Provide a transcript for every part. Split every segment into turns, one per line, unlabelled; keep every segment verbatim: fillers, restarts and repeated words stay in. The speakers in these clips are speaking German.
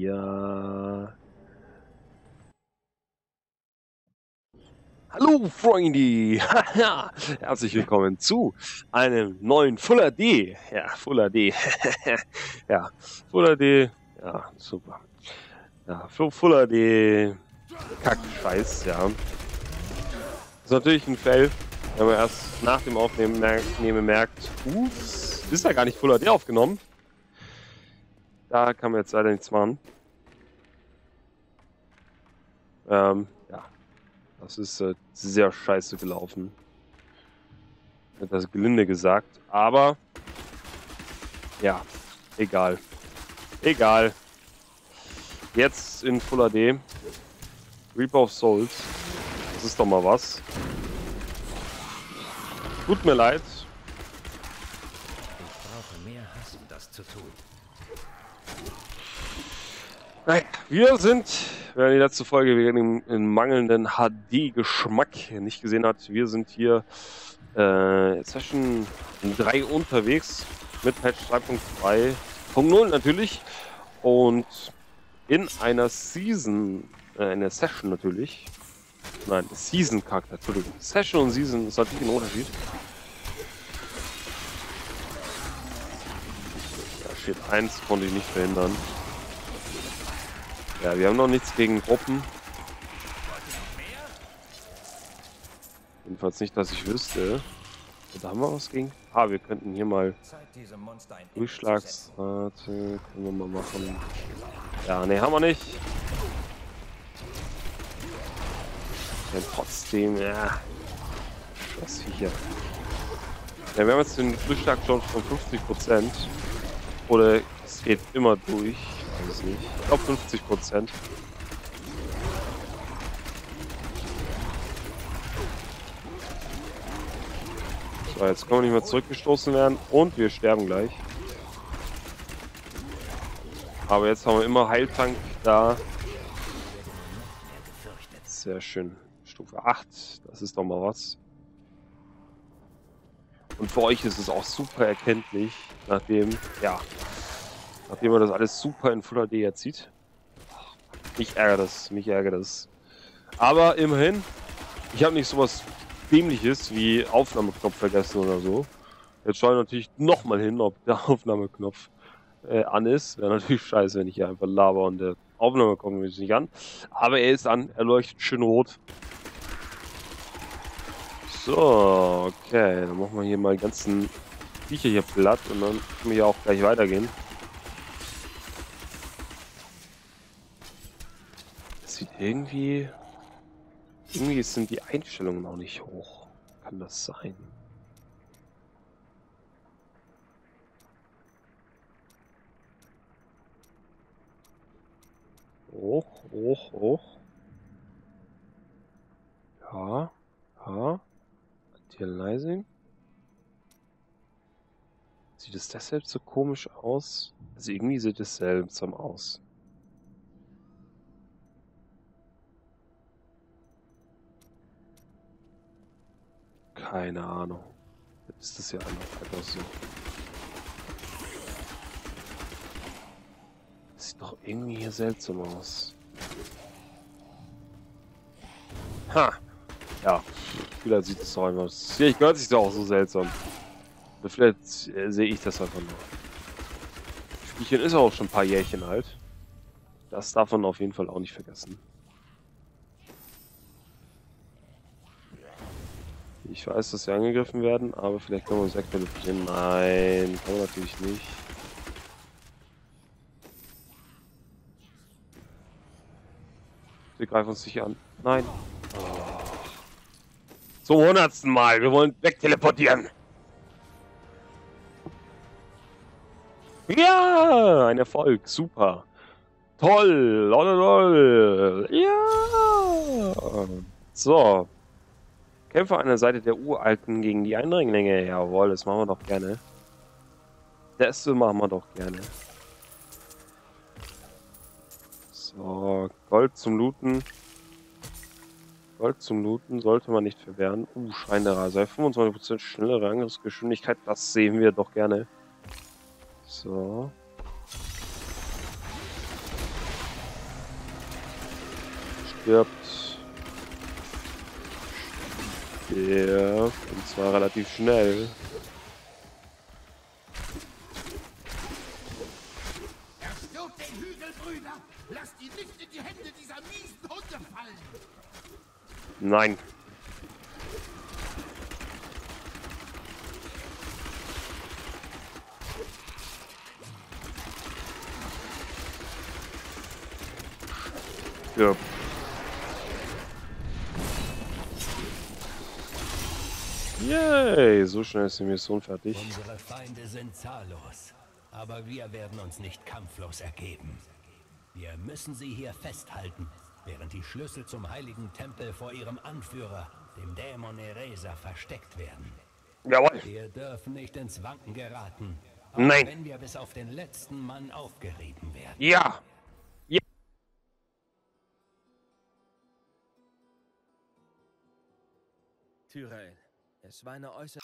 Ja. Hallo Freunde! Herzlich willkommen zu einem neuen Full H D. Ja, Full H D. Ja, Full H D. Ja, super. Ja, Full H D. Kack-Scheiß, ja. Das ist natürlich ein Fail, wenn man erst nach dem Aufnehmen merkt, merkt ups, ist ja gar nicht Full H D aufgenommen. Da kann man jetzt leider nichts machen. Ähm, ja. Das ist äh, sehr scheiße gelaufen. Wird das gelinde gesagt. Aber, ja, egal. Egal. Jetzt in Full H D. Reaper of Souls. Das ist doch mal was. Tut mir leid.
Ich brauche mehr Hass, um das zu tun.
Nein, wir sind, wer die letzte Folge wegen dem, dem mangelnden H D-Geschmack nicht gesehen hat, wir sind hier äh, Session drei unterwegs mit Patch drei Punkt zwei Punkt null natürlich und in einer Season, äh, in der Session natürlich, nein, Season-Charakter, Entschuldigung, Session und Season ist natürlich ein Unterschied. Da steht eins, konnte ich nicht verhindern. Ja, wir haben noch nichts gegen Gruppen. Jedenfalls nicht, dass ich wüsste. Da haben wir was gegen. Ah, wir könnten hier mal Durchschlagsrate. Können wir mal machen. Ja, ne, haben wir nicht. Ja, trotzdem, ja. Was hier. Ja, wir haben jetzt den Durchschlag schon von fünfzig Prozent. Oder es geht immer durch. Ich weiß nicht. Ich glaube fünfzig Prozent. So, jetzt können wir nicht mehr zurückgestoßen werden und wir sterben gleich. Aber jetzt haben wir immer Heiltank da. Sehr schön. Stufe acht, das ist doch mal was. Und für euch ist es auch super erkenntlich, nachdem, ja, nachdem man das alles super in Full H D jetzt sieht. Mich ärgert das, mich ärgert das. Aber immerhin, ich habe nicht sowas Dämliches wie Aufnahmeknopf vergessen oder so. Jetzt schaue ich natürlich nochmal hin, ob der Aufnahmeknopf äh, an ist. Wäre natürlich scheiße, wenn ich hier einfach laber und der Aufnahmeknopf ist nicht an. Aber er ist an, er leuchtet schön rot. So, okay, dann machen wir hier mal die ganzen Viecher hier platt und dann können wir hier auch gleich weitergehen. Das sieht irgendwie... Irgendwie sind die Einstellungen noch nicht hoch. Kann das sein? Hoch, hoch, hoch. Ja, ja. Materializing. Sieht es deshalb so komisch aus? Also irgendwie sieht es seltsam aus. Keine Ahnung. Jetzt ist das ja einfach so. Das sieht doch irgendwie hier seltsam aus. Ha! Ja, vielleicht sieht es doch einfach. Vielleicht gehört sich doch auch so seltsam. Oder vielleicht äh, sehe ich das einfach nur. Das Spielchen ist auch schon ein paar Jährchen alt. Das darf man auf jeden Fall auch nicht vergessen. Ich weiß, dass sie angegriffen werden, aber vielleicht können wir uns wegteleportieren. Nein, kann man natürlich nicht. Sie greifen uns sicher an. Nein. Oh. Zum hundertsten Mal. Wir wollen wegteleportieren. Ja, ein Erfolg. Super. Toll. Lololol. Ja. So. Kämpfe an der Seite der Uralten gegen die Eindringlinge. Jawohl, das machen wir doch gerne. Das machen wir doch gerne. So, Gold zum Looten. Gold zum Looten sollte man nicht verwehren. Uh, Schreinerei. fünfundzwanzig Prozent schnellere Angriffsgeschwindigkeit. Das sehen wir doch gerne. So. stirbt. Stirbt. Und zwar relativ schnell.
Erstürmt den Hügel, Brüder! Lasst ihn nicht in die Hände dieser miesen Hunde fallen!
Nein. Ja. Yay, so schnell ist die Mission fertig.
Unsere Feinde sind zahllos, aber wir werden uns nicht kampflos ergeben. Wir müssen sie hier festhalten, während die Schlüssel zum heiligen Tempel vor ihrem Anführer, dem Dämon Ereza, versteckt werden.
Jawohl.
Wir dürfen nicht ins Wanken geraten, auch
Nein.
wenn wir bis auf den letzten Mann aufgerieben werden.
Ja. Ja.
Tyrael, es war eine äußerst...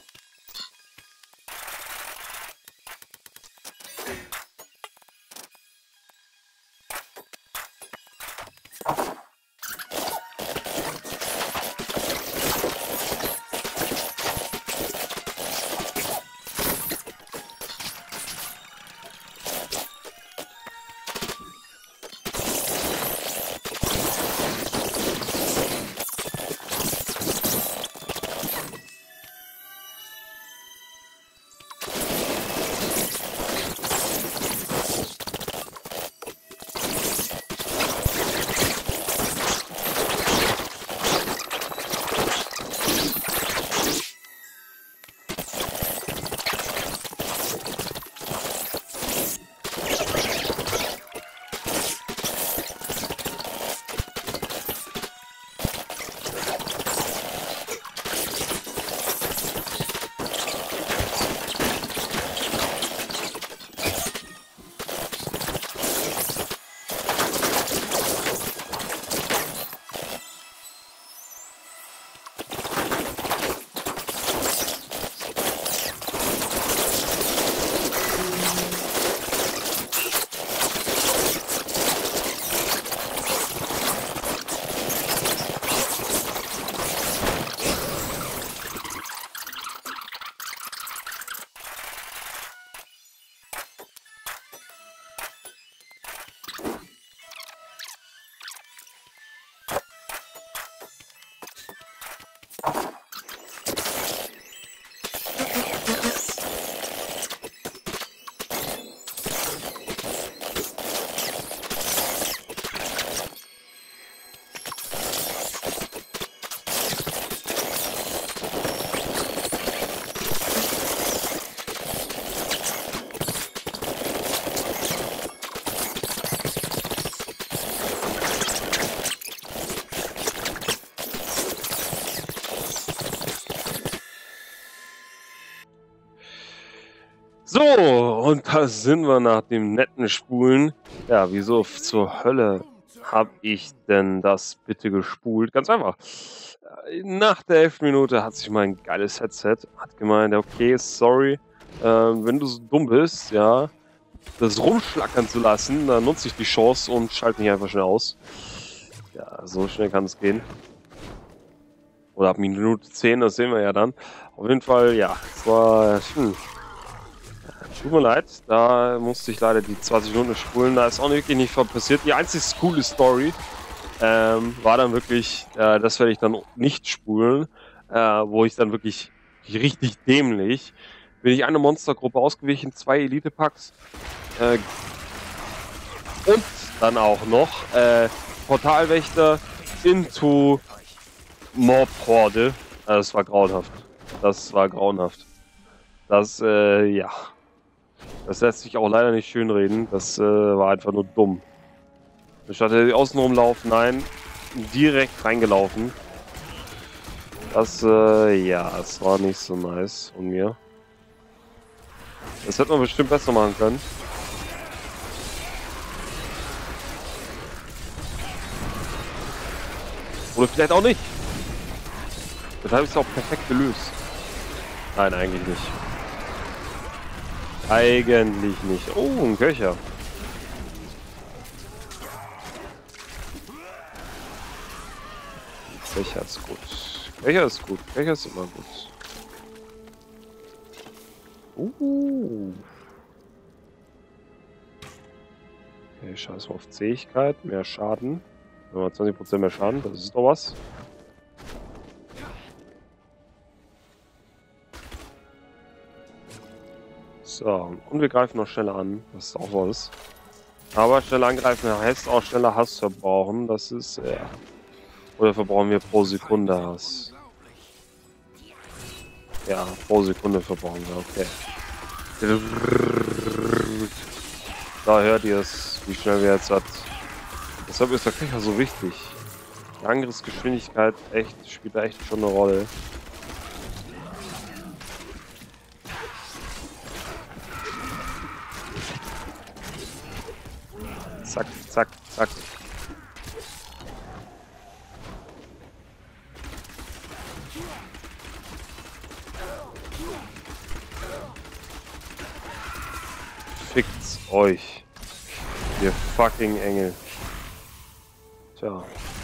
So, und da sind wir nach dem netten Spulen. Ja, wieso zur Hölle habe ich denn das bitte gespult? Ganz einfach. Nach der elften Minute hat sich mein geiles Headset, hat gemeint, okay, sorry, äh, wenn du so dumm bist, ja, das rumschlackern zu lassen, dann nutze ich die Chance und schalte mich einfach schnell aus. Ja, so schnell kann es gehen. Oder ab Minute zehn, das sehen wir ja dann. Auf jeden Fall, ja, es war, hm, tut mir leid, da musste ich leider die zwanzig Minuten spulen, da ist auch wirklich nicht viel passiert. Die einzig coole Story ähm, war dann wirklich, äh, das werde ich dann nicht spulen, äh, wo ich dann wirklich richtig dämlich, bin ich eine Monstergruppe ausgewichen, zwei Elite-Packs äh, und dann auch noch äh, Portalwächter into Mob-Horde. Das war grauenhaft. Das war grauenhaft. Das, äh, ja. Das lässt sich auch leider nicht schönreden. Das äh, war einfach nur dumm. Statt außen rumlaufen, nein, direkt reingelaufen. Das, äh, ja, das war nicht so nice von mir. Das hätte man bestimmt besser machen können. Oder vielleicht auch nicht. Das habe ich es auch perfekt gelöst. Nein, eigentlich nicht. Eigentlich nicht. Oh, ein Köcher. Köcher ist gut. Köcher ist gut. Köcher ist immer gut. Uh. Okay, scheiß mal auf Zähigkeit. Mehr Schaden. zwanzig Prozent mehr Schaden. Das ist doch was. So. Und wir greifen noch schneller an. Das ist auch was. Aber schneller angreifen heißt auch schneller Hass verbrauchen. Das ist, ja. Oder verbrauchen wir pro Sekunde Hass? Ja, pro Sekunde verbrauchen wir, okay. Da hört ihr es, wie schnell wir jetzt hat. Deshalb ist der Köcher so wichtig. Die Angriffsgeschwindigkeit echt, spielt da echt schon eine Rolle. Zack, zack, zack. Fickt's euch. Ihr fucking Engel. Tja.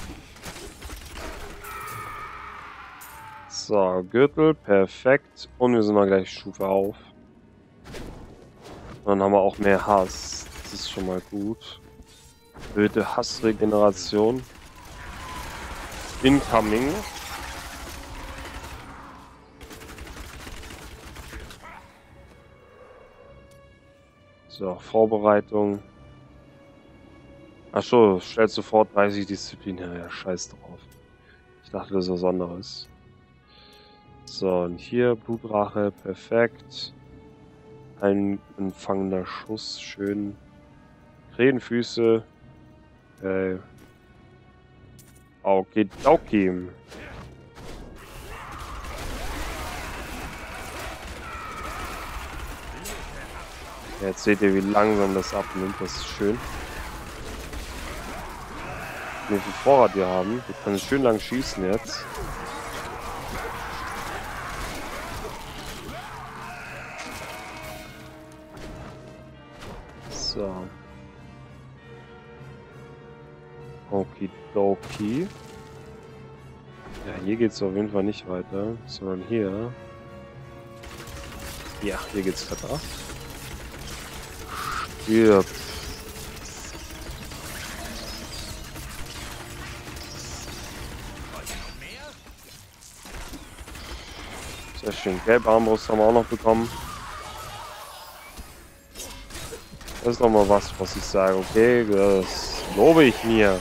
So, Gürtel, perfekt. Und wir sind mal gleich Stufe auf. Dann haben wir auch mehr Hass. Das ist schon mal gut. Erhöhte Hassregeneration. Incoming. So, Vorbereitung. Achso, stellt sofort dreißig Disziplin her. Ja, scheiß drauf. Ich dachte, das ist was anderes. So, und hier Blutrache, perfekt. Ein empfangender Schuss, schön. Krähenfüße. Äh. Okay, okay. Jetzt seht ihr, wie langsam das abnimmt. Das ist schön. Wie viel Vorrat wir haben. Wir können schön lang schießen jetzt. So. Okidoki. Ja, hier geht es auf jeden Fall nicht weiter, sondern hier. Ja, hier geht's weiter. Stirb. Sehr schön. Gelbe Armbrust haben wir auch noch bekommen. Das ist doch mal was, was ich sage. Okay, das lobe ich mir.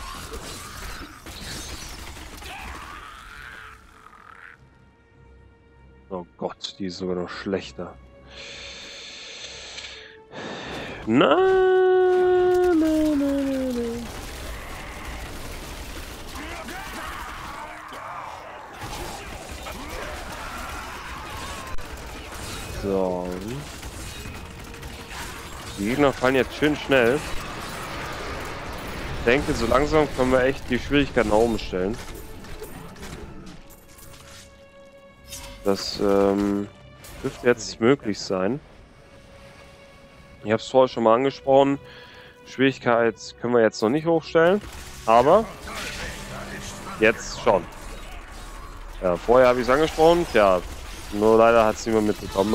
Oh Gott, die ist sogar noch schlechter. Na, na, na, na, na. So. Die Gegner fallen jetzt schön schnell. Ich denke, so langsam können wir echt die Schwierigkeit nach oben stellen. Das ähm, dürfte jetzt möglich sein. Ich habe es vorher schon mal angesprochen. Schwierigkeit können wir jetzt noch nicht hochstellen, aber jetzt schon. Ja, vorher habe ich es angesprochen. Ja, nur leider hat es niemand mitbekommen.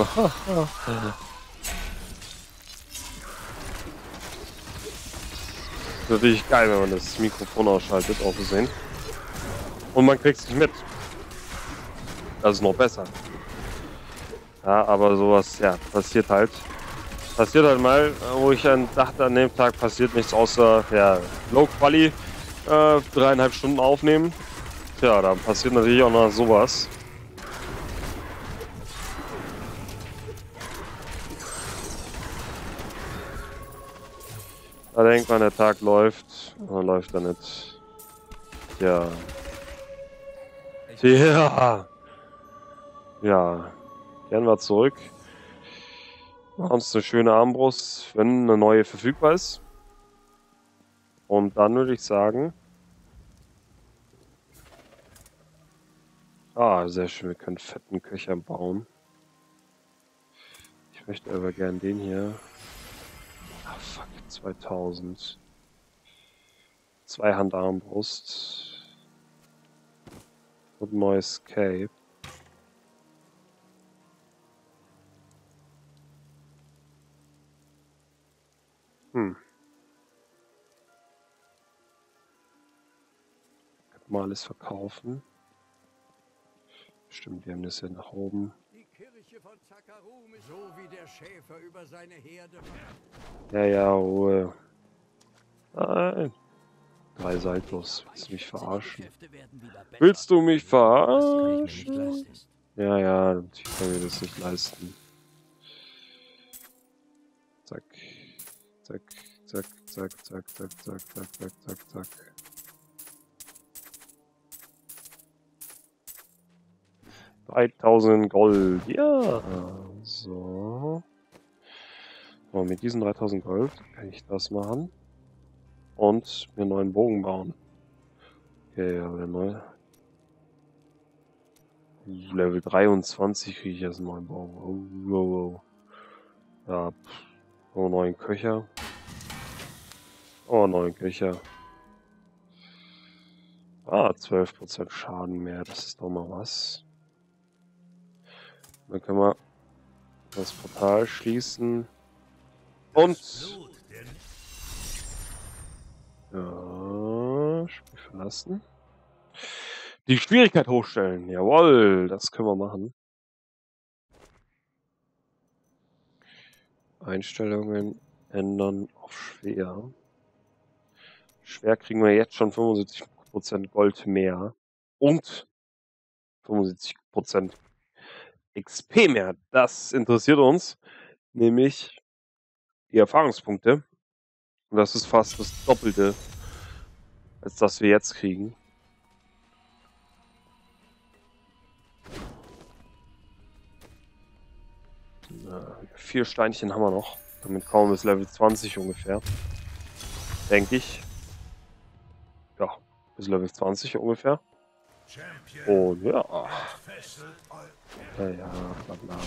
Das ist natürlich geil, wenn man das Mikrofon ausschaltet, auch gesehen. Und man kriegt es nicht mit. Das ist noch besser. Ja, aber sowas, ja, passiert halt. Passiert halt mal, wo ich dann dachte, an dem Tag passiert nichts außer, ja, Low Quali, äh, dreieinhalb Stunden aufnehmen. Tja, da passiert natürlich auch noch sowas. Da denkt man, der Tag läuft, dann läuft er nicht. Ja. Ja. Ja. Kehren wir zurück. Machen uns eine schöne Armbrust, wenn eine neue verfügbar ist. Und dann würde ich sagen... Ah, sehr schön, wir können fetten Köcher bauen. Ich möchte aber gern den hier... Ah, fuck, zweitausend. Zweihandarmbrust. Und ein neues Cape. Hm. Kann mal alles verkaufen. Stimmt, wir haben das ja nach oben.
Die Kirche von Zakarum ist so wie der Schäfer über seine Herde.
Ja, ja, Ruhe. Nein. Drei Saltos. Willst du mich verarschen? Willst du mich verarschen? Ja, ja, natürlich kann ich das nicht leisten. Zack. Zack, zack, zack, zack, zack, zack, zack, zack, zack, zack. dreitausend Gold. Ja. So. So, mit diesen dreitausend Gold kann ich das machen. Und mir einen neuen Bogen bauen. Okay, aber der neue. Level dreiundzwanzig kriege ich jetzt einen neuen Bogen. Oh, oh, oh. Ja, pff. Oh, neuen Köcher. Oh, neuen Köcher. Ah, zwölf Prozent Schaden mehr. Das ist doch mal was. Dann können wir das Portal schließen. Und... Ja, Spiel verlassen. Die Schwierigkeit hochstellen. Jawohl, das können wir machen. Einstellungen ändern auf schwer. Schwer kriegen wir jetzt schon fünfundsiebzig Prozent Gold mehr. Und fünfundsiebzig Prozent X P mehr. Das interessiert uns. Nämlich die Erfahrungspunkte. Und das ist fast das Doppelte, als das wir jetzt kriegen. Na, vier Steinchen haben wir noch. Damit kommen wir bis Level zwanzig ungefähr. Denke ich. Ja, bis Level zwanzig ungefähr. Und ja. Ja, ja, bla bla.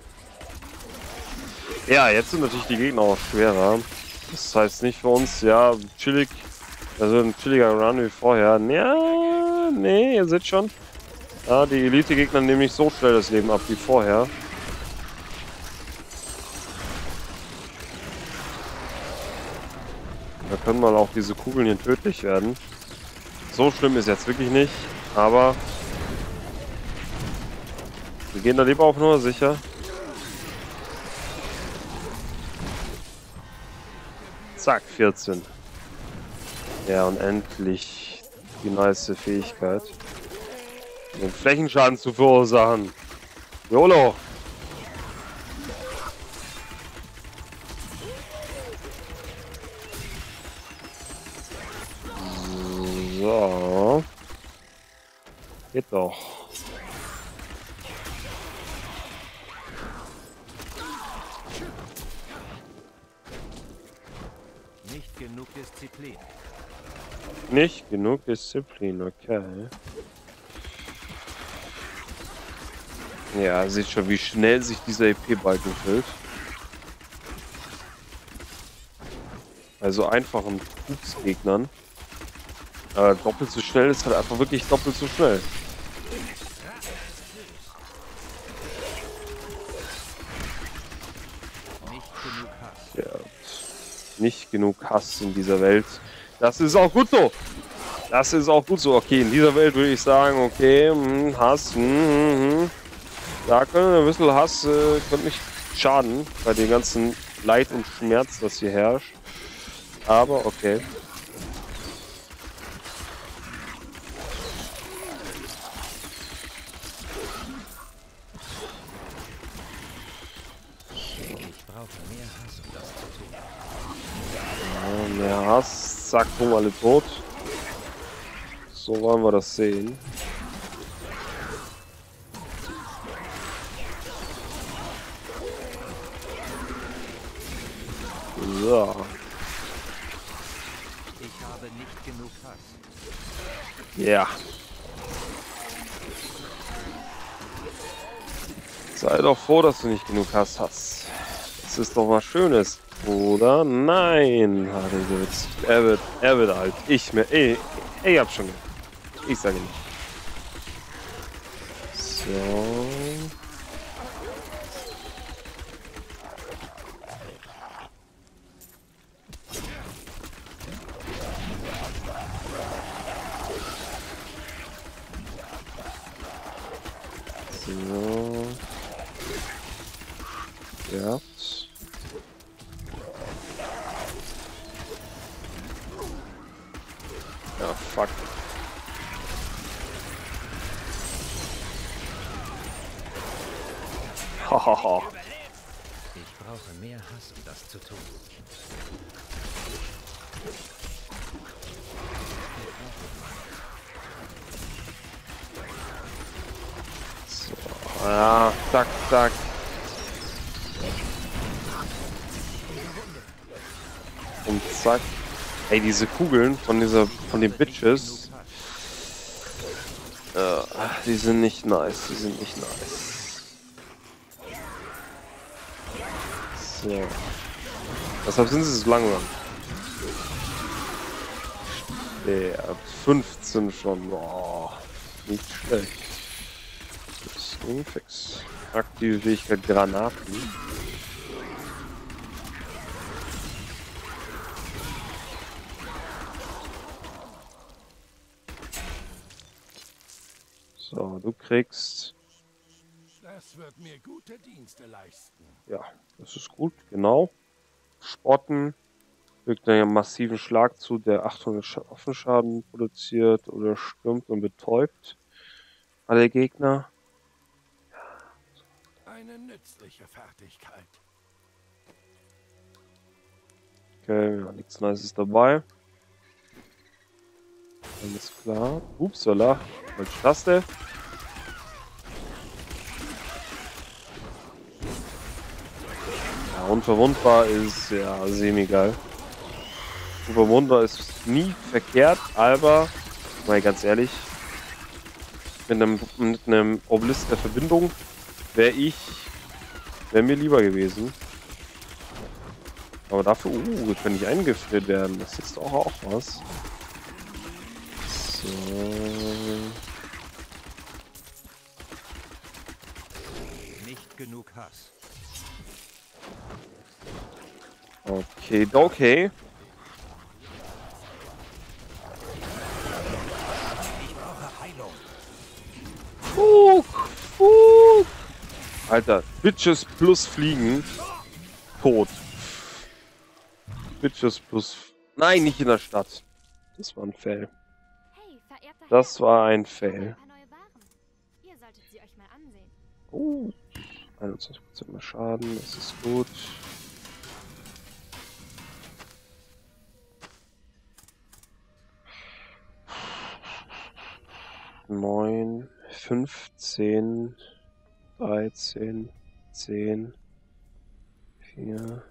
Ja, jetzt sind natürlich die Gegner auch schwerer. Das heißt nicht für uns, ja, chillig, also ein chilliger Run wie vorher. Ja, nee, ihr seht schon. Ja, die Elite-Gegner nehmen nicht so schnell das Leben ab wie vorher. Da können mal auch diese Kugeln hier tödlich werden. So schlimm ist jetzt wirklich nicht, aber wir gehen da lieber auf Nummer sicher. Zack, vierzehn. Ja, und endlich die nice Fähigkeit, den Flächenschaden zu verursachen. YOLO! So. Geht doch.
Nicht genug Disziplin.
Nicht genug Disziplin, okay. Ja, sieht schon, wie schnell sich dieser E P-Balken füllt. Also einfachen Kriegsgegnern. Aber doppelt so schnell ist halt einfach wirklich doppelt so schnell.
Nicht genug Hass.
Ja, nicht genug Hass in dieser Welt. Das ist auch gut so. Das ist auch gut so. Okay, in dieser Welt würde ich sagen, okay, mh, Hass, mh, mh, mh. Da können ein bisschen Hass äh, könnte nicht schaden bei dem ganzen Leid und Schmerz, das hier herrscht. Aber okay.
Ich brauche mehr Hass, um das zu tun.
Ja, mehr Hass, zack, bumm, alle tot. So wollen wir das sehen. So.
Ich habe nicht genug Hass.
Ja. Sei doch froh, dass du nicht genug Hass hast. Das ist doch was Schönes, oder? Nein, er wird, er wird alt. Ich mir, ey, ey, ich hab schon. Ich sage nicht. So. So. Ja. Ja, fuck. Hahaha.
Ich brauche mehr Hass, um das zu tun.
So, ja, zack, zack. Und zack. Ey, diese Kugeln von dieser, von den Bitches, äh, die sind nicht nice, die sind nicht nice. So. Deshalb sind sie so langsam. Der fünfzehn schon, boah, nicht schlecht. Das ging fix. Aktive Fähigkeit Granaten. So, du kriegst.
Das wird mir gute Dienste leisten.
Ja, das ist gut, genau. Spotten. Fügt einen massiven Schlag zu, der achthundert Waffenschaden produziert oder stürmt und betäubt alle Gegner.
Eine nützliche Fertigkeit.
Okay, ja, nichts Nices dabei. Alles klar. Upsala. Falsche Taste. Ja, unverwundbar ist ja semi-geil. Unverwundbar ist nie verkehrt, aber, mal ganz ehrlich, mit einem, mit einem Obelisk der Verbindung wäre ich, wäre mir lieber gewesen. Aber dafür, uh, wir können nicht eingefriert werden. Das ist doch auch was. So.
Nicht genug Hass.
Okay, okay.
Ich brauche Heilung.
Fug, Fug. Alter, Bitches plus Fliegen. Tot. Bitches plus... Nein, nicht in der Stadt. Das war ein Fail.
Hey, verehrter
Das
Herr,
war ein
ich habe
Fail.
ein paar neue Waren. Ihr solltet sie euch mal ansehen.
Oh. einundzwanzig Prozent mehr Schaden, das ist gut. neun, fünfzehn, dreizehn, zehn, vier.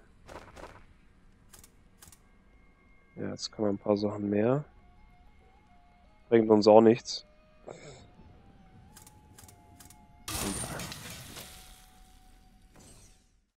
Ja, jetzt kann man ein paar Sachen mehr. Bringt uns auch nichts.